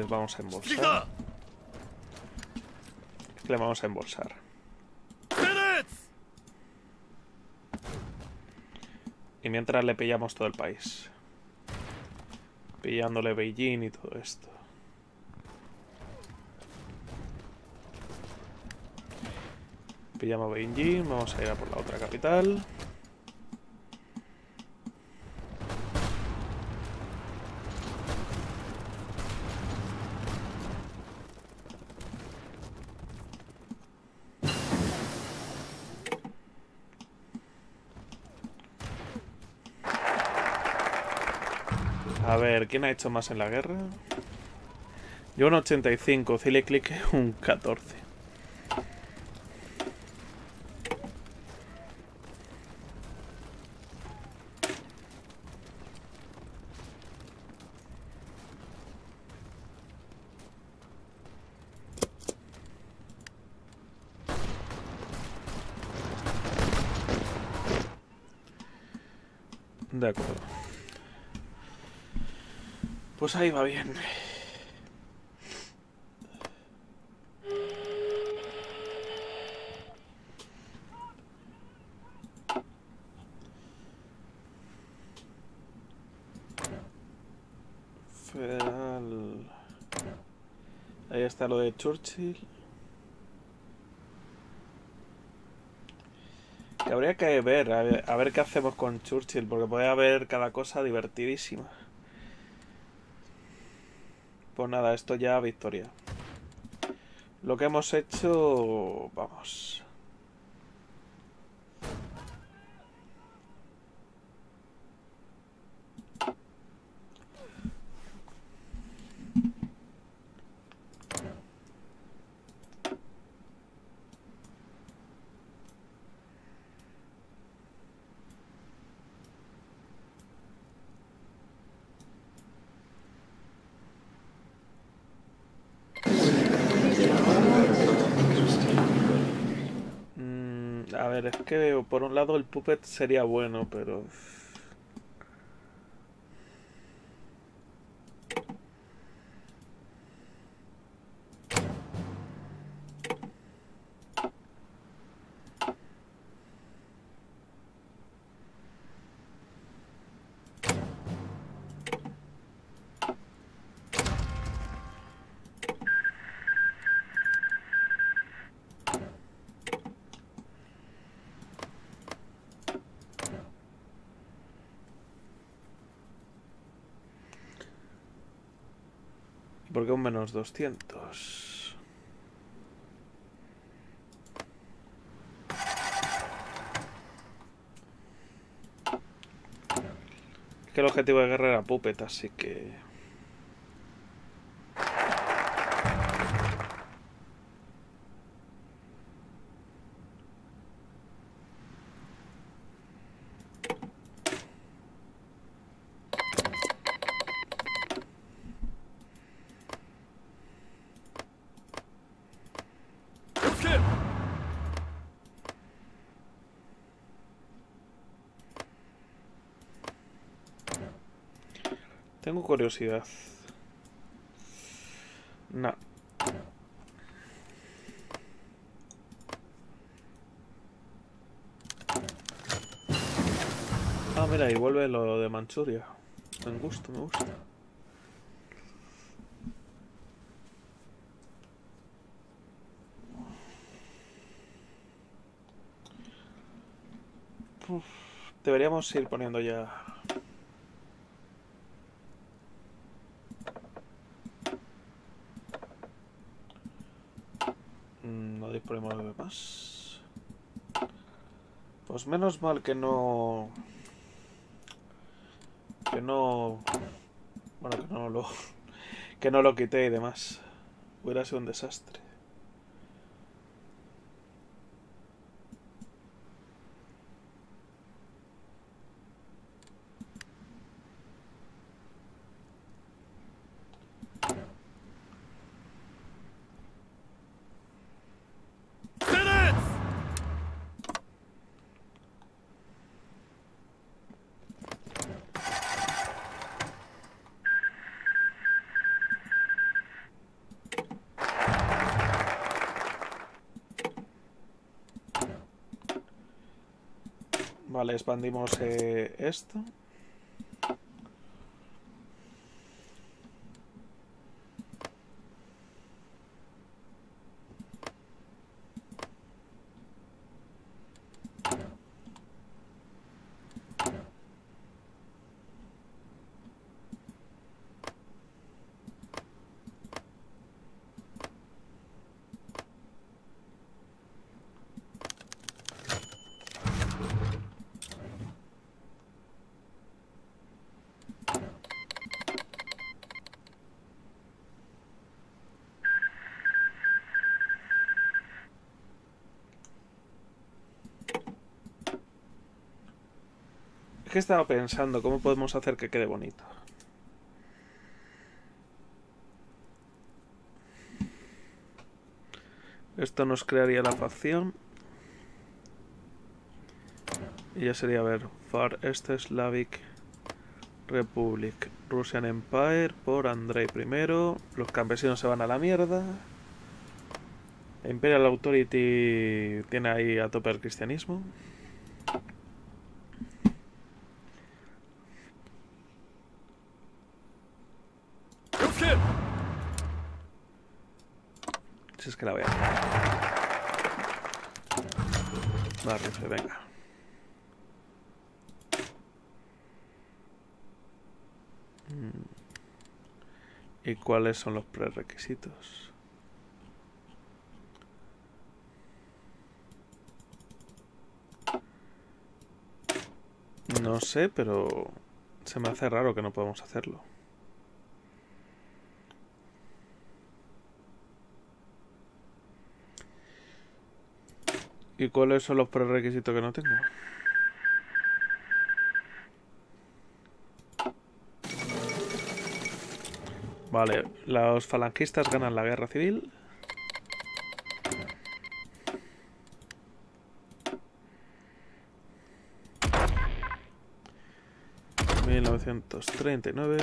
vamos a embolsar. Le vamos a embolsar. Y mientras le pillamos todo el país. Pillándole Beijing y todo esto. Pillamos Beijing, vamos a ir a por la otra capital. A ver, ¿quién ha hecho más en la guerra? Yo un 85, Cile Click un 14. De acuerdo. Pues ahí va bien. Federal. Ahí está lo de Churchill. Que habría que ver, a ver qué hacemos con Churchill, porque puede haber cada cosa divertidísima. Pues nada, esto ya victoria. Lo que hemos hecho... Vamos. A ver, es que por un lado el puppet sería bueno, pero... ¿Por qué un menos 200? Es que el objetivo de guerra era puppet, así que... Tengo curiosidad. No. Ah, mira, y vuelve lo de Manchuria. Me gusta, me gusta. Uf, deberíamos ir poniendo ya... No disponemos de más. Pues menos mal que no... Bueno, que no lo quité y demás. Hubiera sido un desastre. Vale, expandimos esto. Es que estaba pensando cómo podemos hacer que quede bonito. Esto nos crearía la facción. Y ya sería, a ver, Far East Slavic Republic, Russian Empire por Andrei I. Los campesinos se van a la mierda. Imperial Authority tiene ahí a tope el cristianismo. Si es que la voy a hacer. Va, rifle, venga. ¿Y cuáles son los prerequisitos? No sé, pero se me hace raro que no podamos hacerlo. ¿Y cuáles son los prerequisitos que no tengo? Vale, los falangistas ganan la guerra civil. ...1939...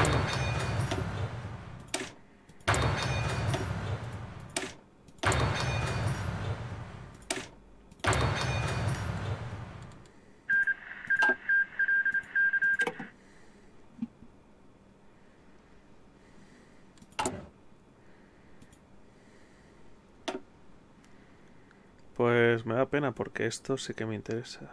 Pues me da pena porque esto sí que me interesa.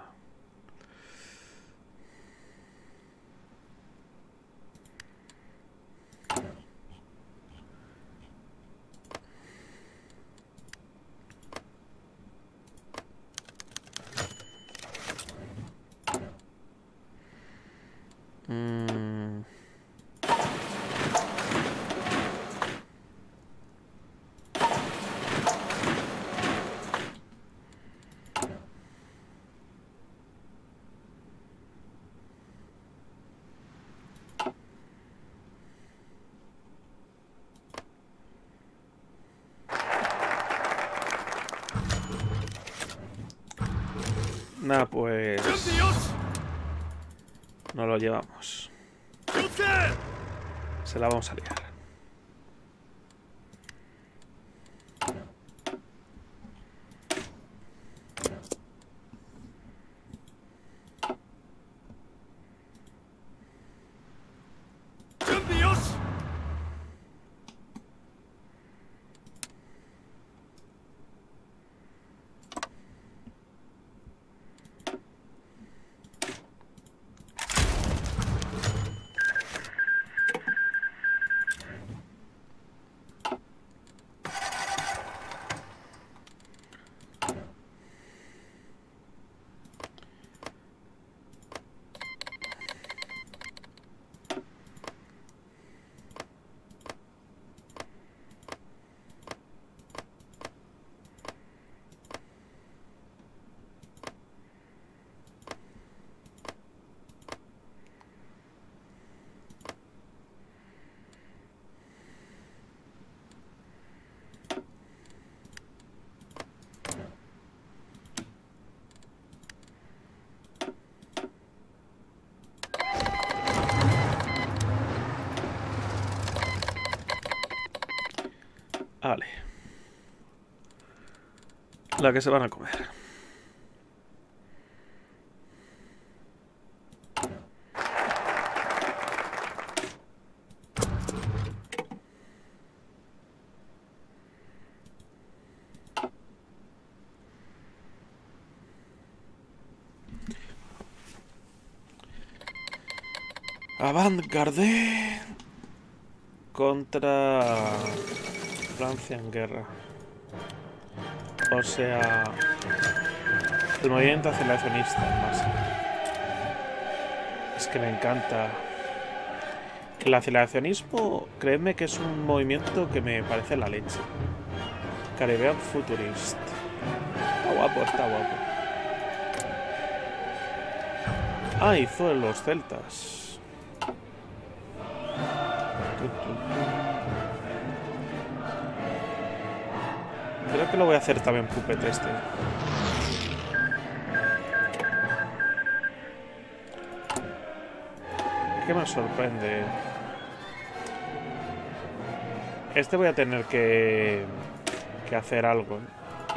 Nah, pues... no lo llevamos. Se la vamos a liar. Vale. La que se van a comer. Avant-garde contra Francia en guerra. O sea, el movimiento aceleracionista en masa. Es que me encanta. El aceleracionismo, créeme que es un movimiento que me parece la leche. Caribbean Futurist. Está guapo, está guapo. Ah, hizo los celtas. Creo que lo voy a hacer también Puppet este. Es que me sorprende. Este voy a tener que hacer algo, ¿eh?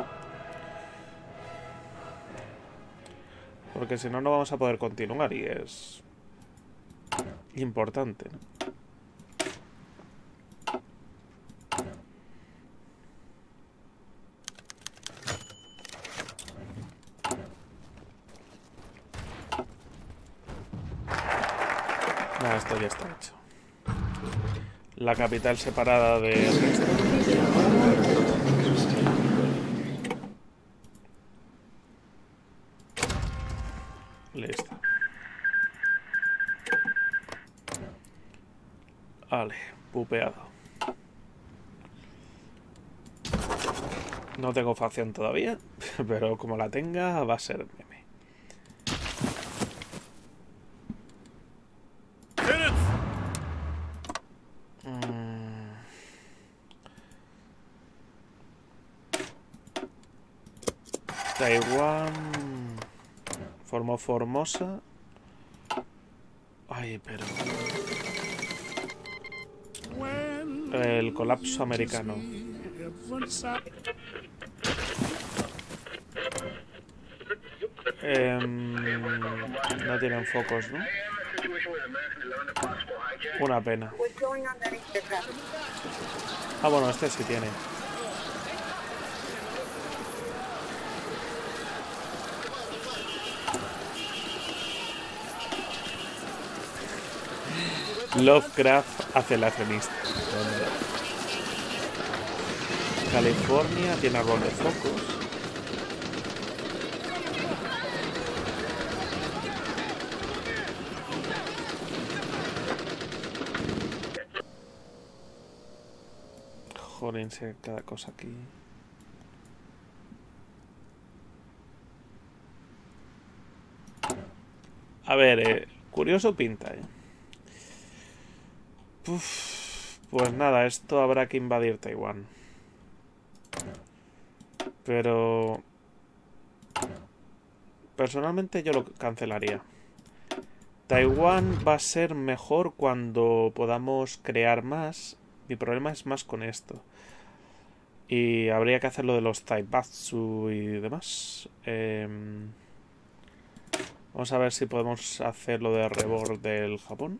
Porque si no, no vamos a poder continuar y es importante, ¿no? Nada, esto ya está hecho. La capital separada de resto. Listo. Vale, pupeado. No tengo facción todavía, pero como la tenga va a ser meme. Taiwán formó Formosa. Ay, pero el colapso americano. No tienen focos, ¿no? Una pena. Ah, bueno, este sí tiene. Lovecraft aceleracionista. California tiene árbol de focos. Jódense cada cosa aquí. A ver, curioso pinta, ¿eh? Pues nada, esto habrá que invadir Taiwán. Pero personalmente yo lo cancelaría. Taiwán va a ser mejor cuando podamos crear más. Mi problema es más con esto. Y habría que hacer lo de los Zaibatsu y demás. Vamos a ver si podemos hacer lo de Rebord del Japón.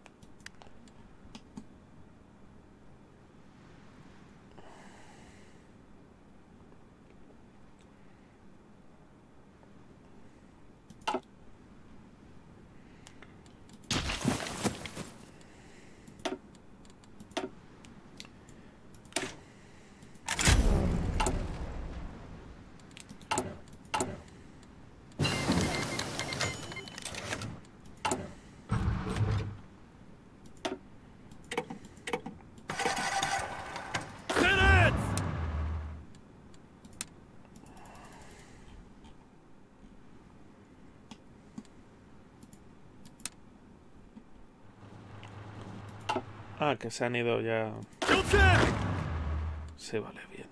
Ah, que se han ido ya. Sí, vale, bien.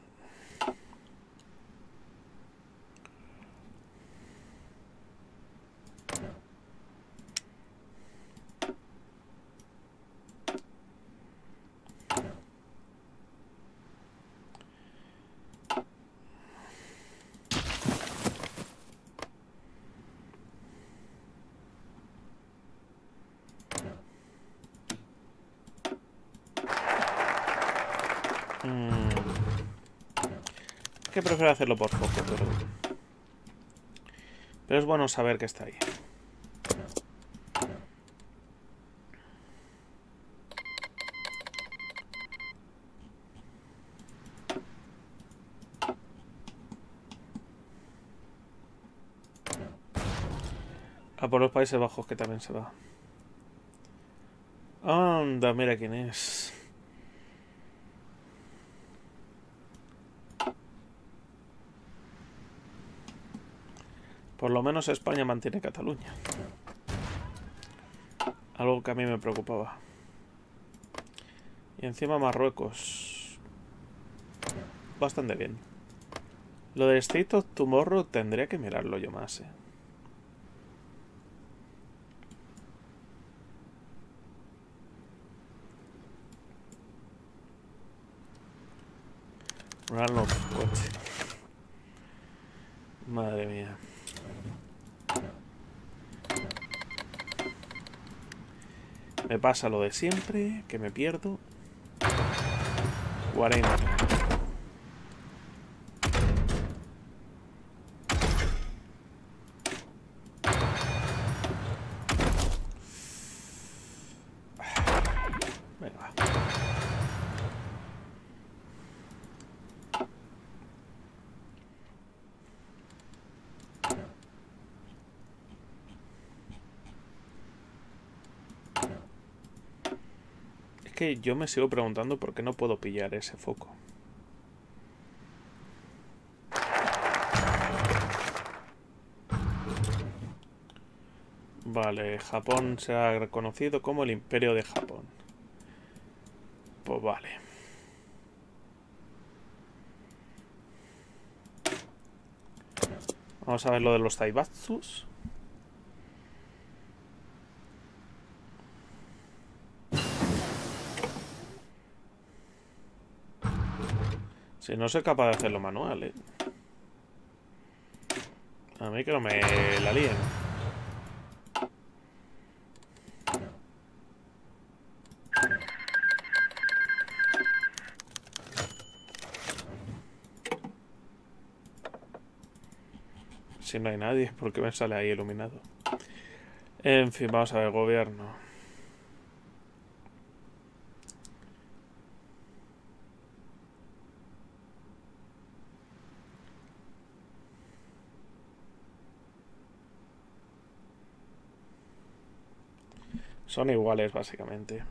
Que prefiero hacerlo por foco, pero es bueno saber que está ahí. A por los Países Bajos, que también se va. Anda, mira quién es. Por lo menos España mantiene Cataluña. Algo que a mí me preocupaba. Y encima Marruecos. Bastante bien. Lo de State of Tomorrow tendría que mirarlo yo más, Run of coche. Madre mía. Me pasa lo de siempre, que me pierdo. 40. Venga, va. Es que yo me sigo preguntando por qué no puedo pillar ese foco. Vale, Japón se ha reconocido como el Imperio de Japón. Pues vale. Vamos a ver lo de los Zaibatsus. Si no soy capaz de hacerlo manual, A mí que no me la líen. Si no hay nadie, ¿por qué me sale ahí iluminado? En fin, vamos a ver, gobierno. Son iguales, básicamente.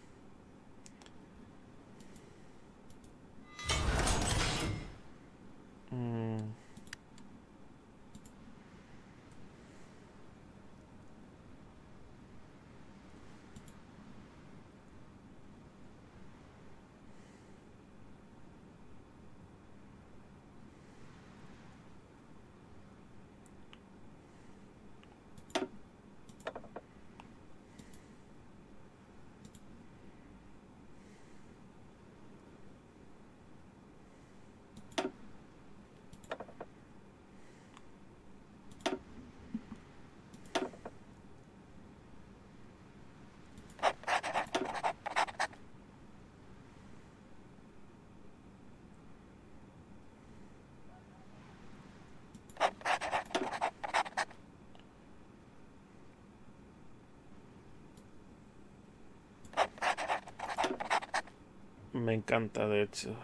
Me encanta, de hecho.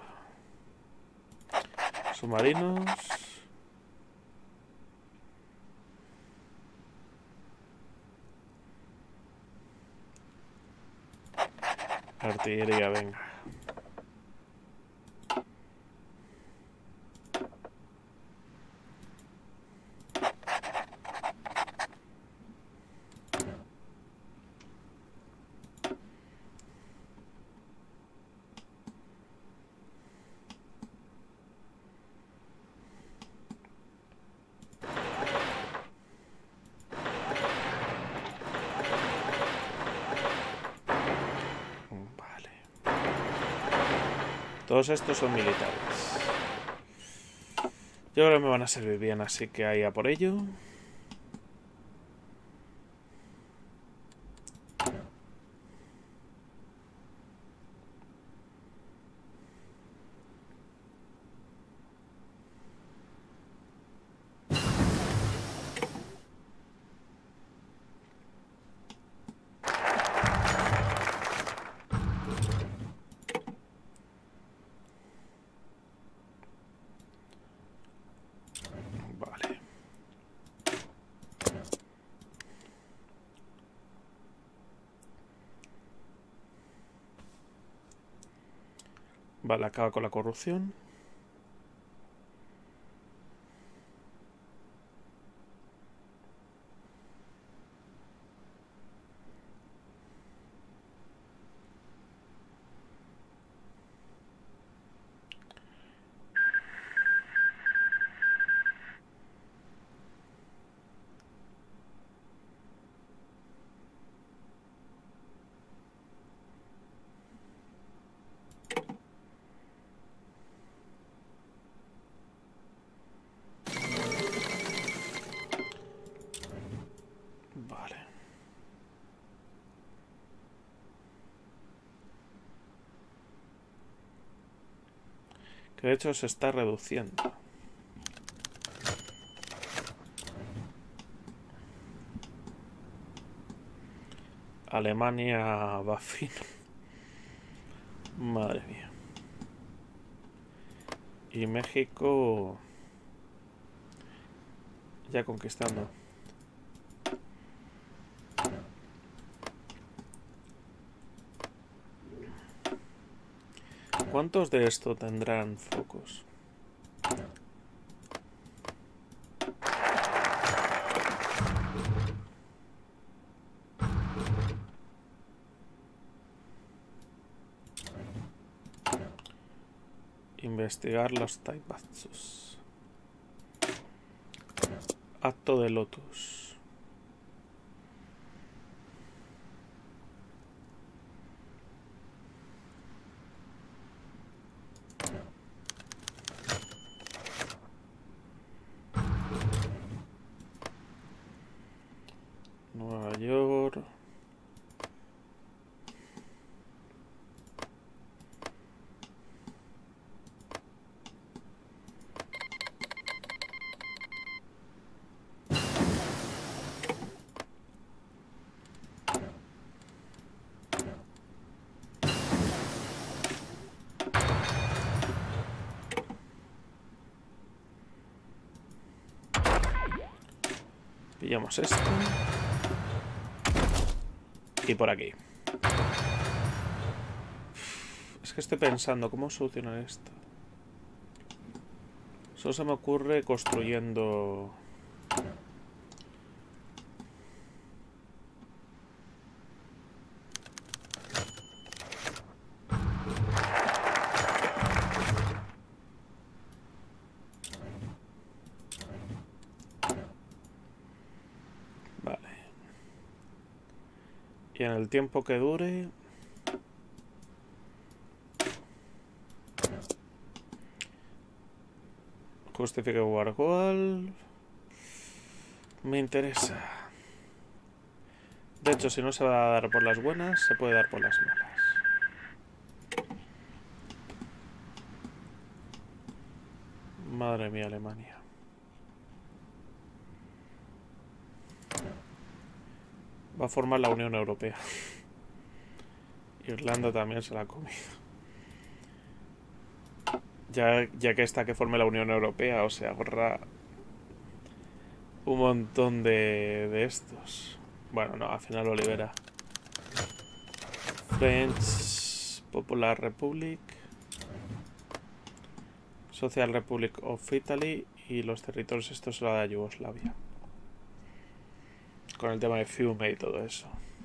Submarinos. Artillería, venga. Todos estos son militares. Yo creo que me van a servir bien, así que ahí a por ello. Vale, acaba con la corrupción. Vale. Que de hecho se está reduciendo. Alemania va fino. Madre mía. Y México ya conquistando. ¿Cuántos de esto tendrán focos? Investigar los Taibatsus. Acto de Lotus. Nueva York. Pillamos esto. Y por aquí. Es que estoy pensando cómo solucionar esto. Solo se me ocurre construyendo... Vale. Y en el tiempo que dure... Justifique Wargol. Me interesa. De hecho, si no se va a dar por las buenas, se puede dar por las malas. Madre mía, Alemania. Va a formar la Unión Europea. Irlanda también se la ha comido. Ya que está que forme la Unión Europea, o sea, ahorra un montón de estos. Bueno, no, al final lo libera. French Popular Republic, Social Republic of Italy y los territorios estos son la de Yugoslavia. Con el tema de Fiume y todo eso.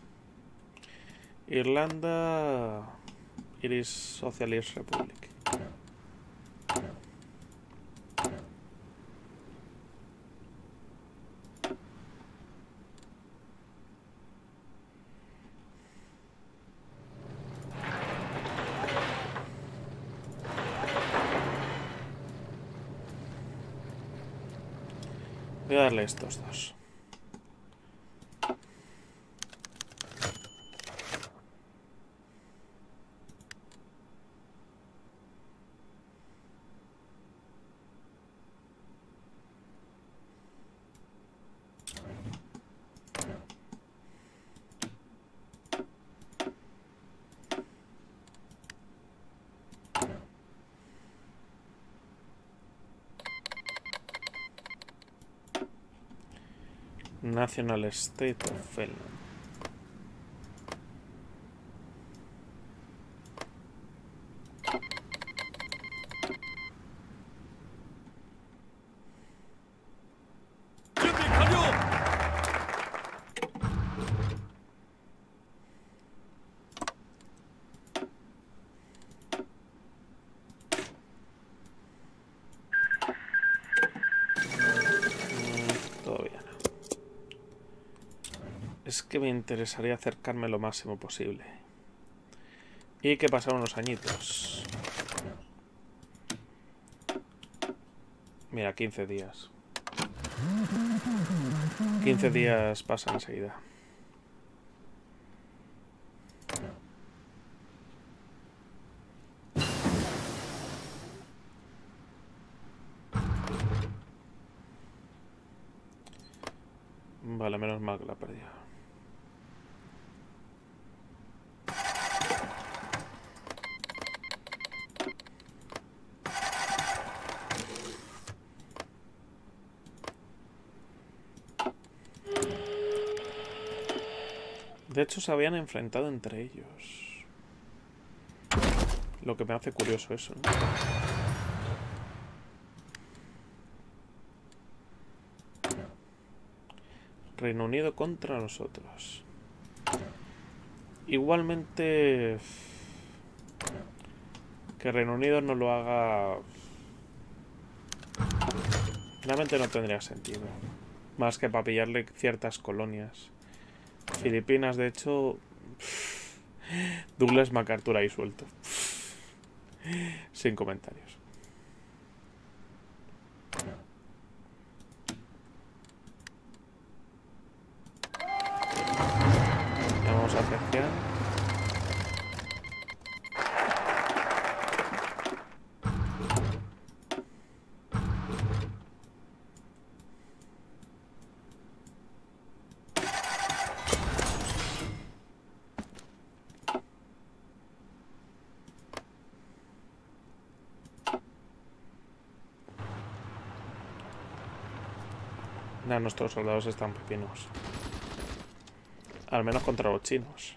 Irlanda, Irish Socialist Republic. Voy a darle estos dos. National State of Finland. es que me interesaría acercarme lo máximo posible. Y que pasaron unos añitos. Mira, 15 días. 15 días pasan enseguida. Vale, menos mal que la he perdido. De hecho, se habían enfrentado entre ellos. Lo que me hace curioso eso, ¿no? Reino Unido contra nosotros. Igualmente... que Reino Unido no lo haga... Realmente no tendría sentido. Más que para pillarle ciertas colonias. Filipinas, de hecho... Douglas MacArthur ahí suelto. Sin comentarios. Vamos a apreciar. Nah, nuestros soldados están pepinos. Al menos contra los chinos.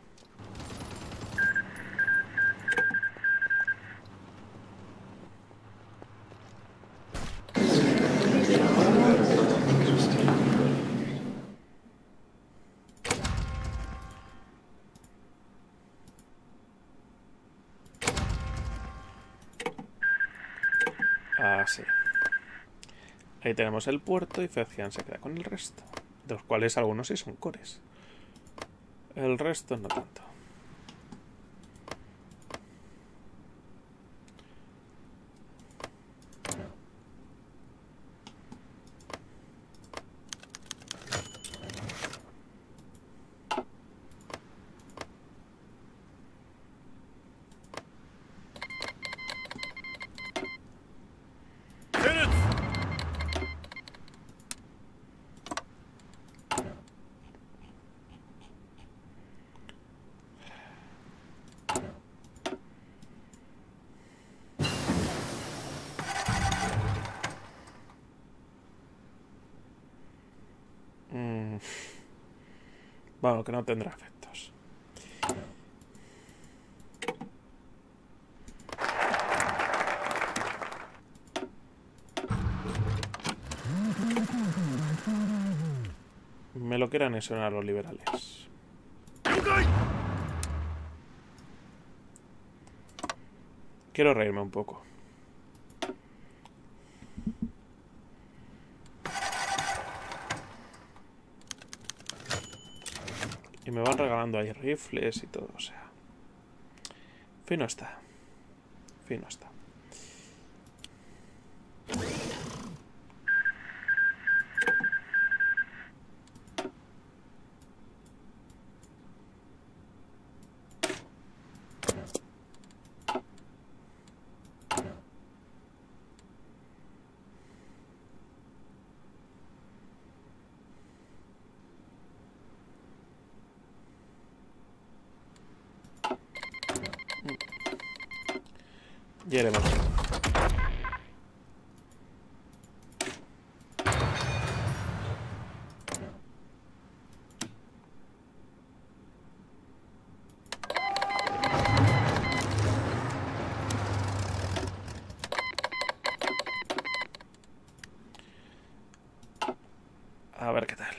Ah, sí. Ahí tenemos el puerto y Fezcian se queda con el resto. De los cuales algunos sí son cores. El resto no tanto. Bueno, que no tendrá efectos. Me lo quieren enseñar los liberales. Quiero reírme un poco. Y me van regalando ahí rifles y todo, o sea... Fino está. Fino está. Ya iremos. A ver qué tal.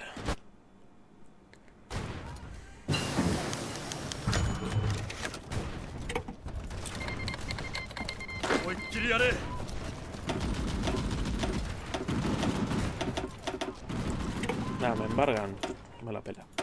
Nada, me embargan. Me la pela.